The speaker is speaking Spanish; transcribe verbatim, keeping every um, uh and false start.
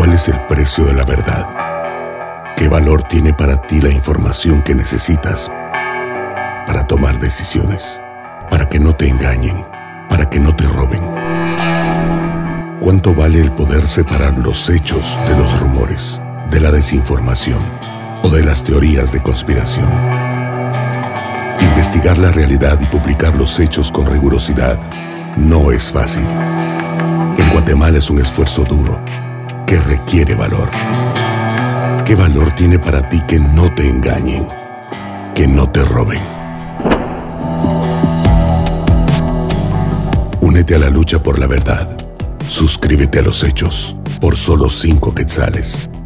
¿Cuál es el precio de la verdad? ¿Qué valor tiene para ti la información que necesitas para tomar decisiones? Para que no te engañen, para que no te roben. ¿Cuánto vale el poder separar los hechos de los rumores, de la desinformación o de las teorías de conspiración? Investigar la realidad y publicar los hechos con rigurosidad no es fácil. En Guatemala es un esfuerzo duro que requiere valor. ¿Qué valor tiene para ti que no te engañen, que no te roben? Únete a la lucha por la verdad. Suscríbete a Los Hechos por solo cinco quetzales.